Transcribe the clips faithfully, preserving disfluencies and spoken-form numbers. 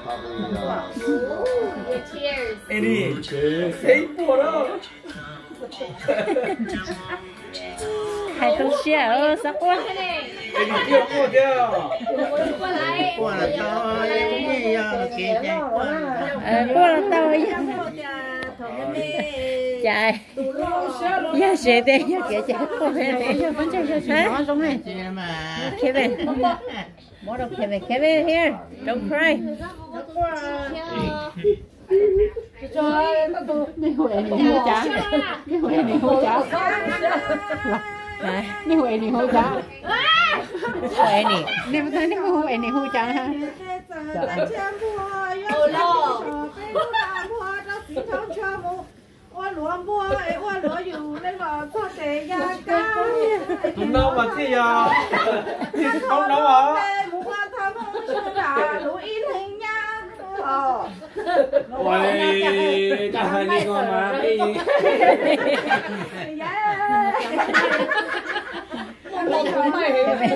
Cheers. Ini, thấy bùa đó. hai con xe ơ sắc quá. Ini kia bùa kia. Qua là tao em đi kia chạy qua. Ờ, qua là tao chạy. Giờ sẽ đi, giờ kia chạy qua đây. Nó giống này. Kevin. More of Kevin. Kevin here. Don't cry. Đi huệ đi hô trả. Đi huệ đi hô trả. Đi huệ đi hô trả. Huệ nè. Đi mà thấy đi huệ đi hô trả ha. Ô lô. Tụi nó mà thế à? Không đâu à? Ôi, cả hai đi con mà đi. Tụi mày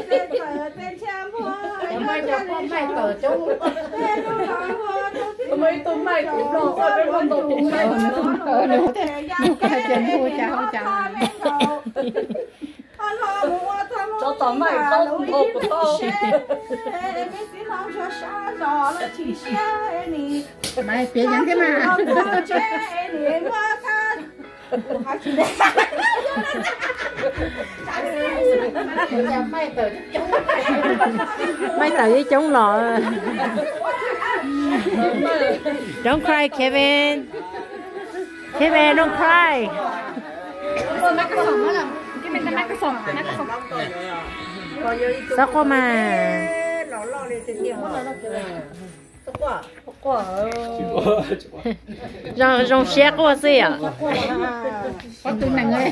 Mày cho con mày tờ chung. tụi mày tụi mày cũng đồ rồi bên con tụi mày. Ờ đúng thế. Nhiều cái chân hô trả hô trả. Cho tụi mày không hộp của tôi. Mày biết những cái mà. Mày tờ chung. Mấy tờ với chống lọ. Don't cry, Kevin. Kevin, don't cry. Mày cái phòng đó là cái mình mày cái phòng, mày cái phòng. Sao có mà. Rong rong xe qua xe à? Có tụi mình ơi.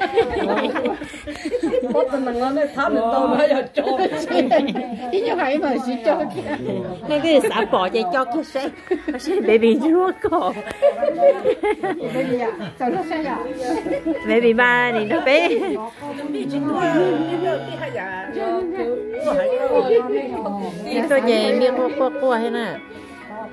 Có tụi mình nói thắm tôi mới giờ cho. Chứ như vậy mà chỉ cho kia. Nên cái xả bỏ chạy cho cái xe. Xe baby chúa cổ. Baby à, sao nó xe à? Baby ba này nó bé. Tôi về miếng qua qua qua hay nè.